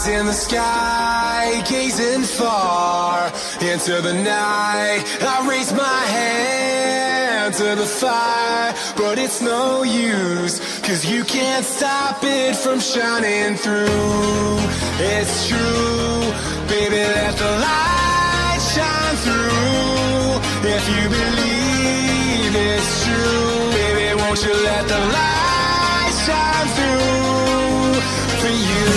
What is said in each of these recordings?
In the sky, gazing far into the night, I raise my hand to the fire, but it's no use, 'cause you can't stop it from shining through. It's true, baby, let the light shine through. If you believe it's true, baby, won't you let the light shine through for you.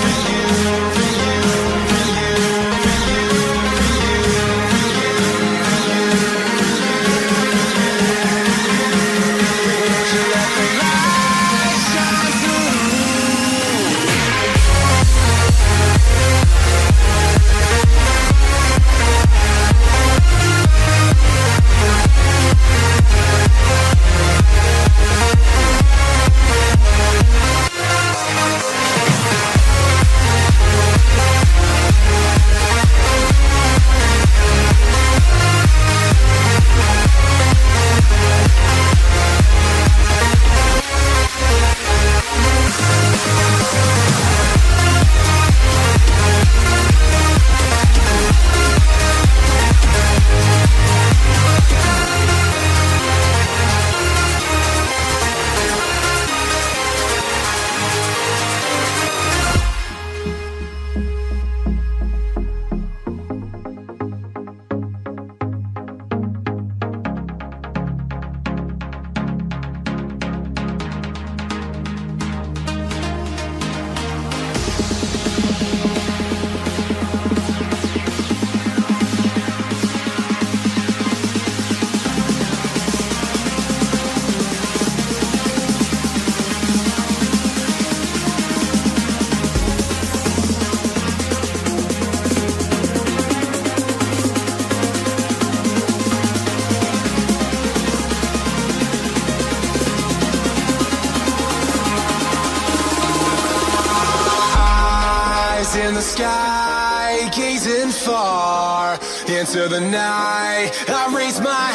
In the sky, gazing far into the night, I raise my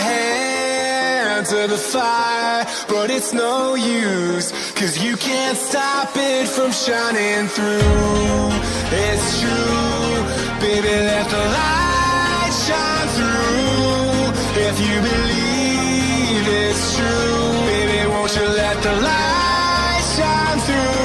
hand to the fire, but it's no use, 'cause you can't stop it from shining through. It's true, baby, let the light shine through. If you believe it's true, baby, won't you let the light shine through.